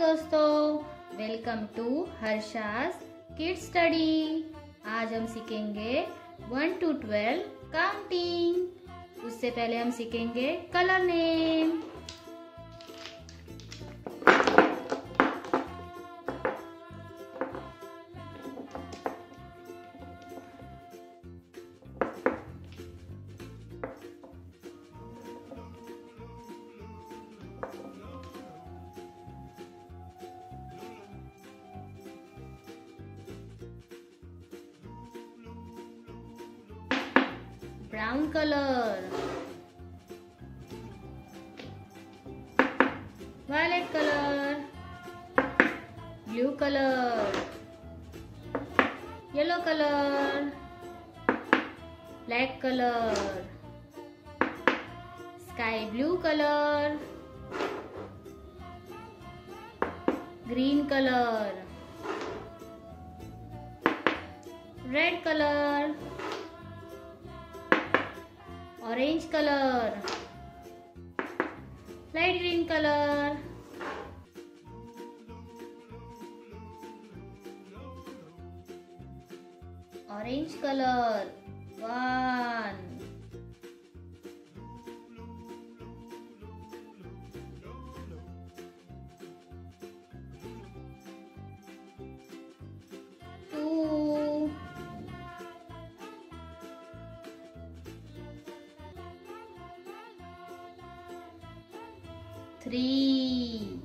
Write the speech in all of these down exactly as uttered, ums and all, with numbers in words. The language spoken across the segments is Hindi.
दोस्तों, welcome to Harsha's kids study. आज हम सीखेंगे वन टू ट्वेल्व काउंटिंग। उससे पहले हम सीखेंगे colour name. Brown color, violet color, blue color, yellow color, black color, sky blue color, green color, red color, orange color, light green color, orange color, one, two, three,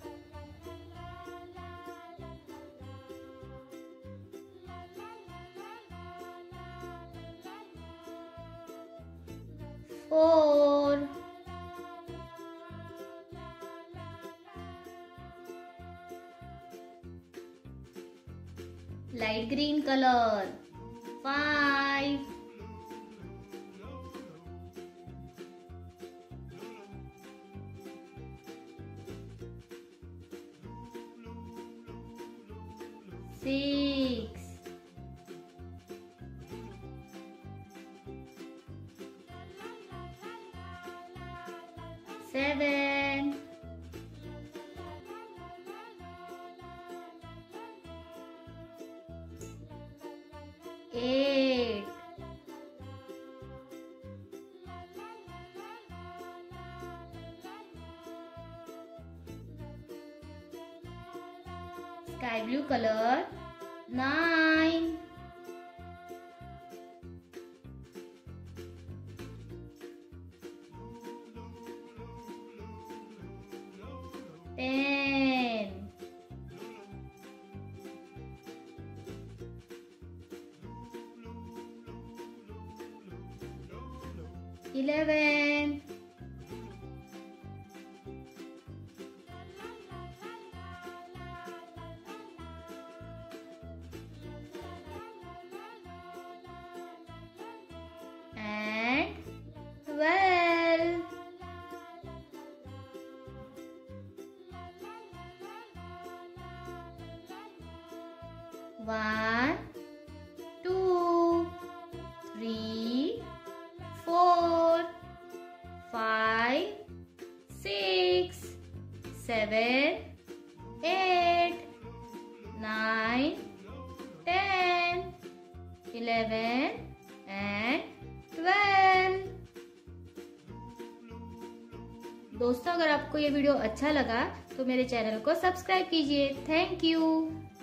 four, light green color, five, six, seven, eight, sky blue color, nine, ten, eleven, and twelve. One, two, three, four, five, six, seven, eight, nine, ten, eleven, and twelve. दोस्तों, अगर आपको ये वीडियो अच्छा लगा तो मेरे चैनल को सब्सक्राइब कीजिए। Thank you.